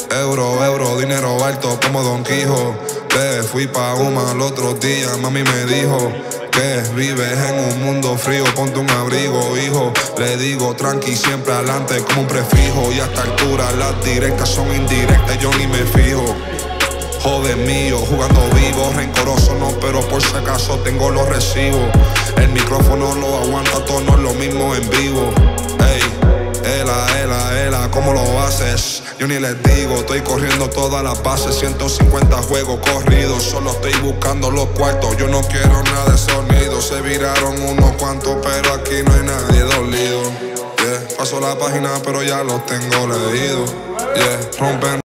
Euro, dinero alto como Don Quijote. Fui pa' Uma el otro día, mami me dijo que vives en un mundo frío, ponte un abrigo, hijo. Le digo tranqui, siempre adelante como un prefijo. Y a esta altura las directas son indirectas, yo ni me fijo. Joder mío, jugando vivo, rencoroso no, pero por si acaso tengo los recibos. El micrófono lo aguanta, todo no es lo mismo en vivo. Ey, ela, ¿cómo lo haces? Yo ni les digo, estoy corriendo todas las bases, 150 juegos corridos, solo estoy buscando los cuartos, yo no quiero nada de sonido. Se viraron unos cuantos, pero aquí no hay nadie dolido. Yeah, paso la página, pero ya los tengo leídos. Yeah, rompen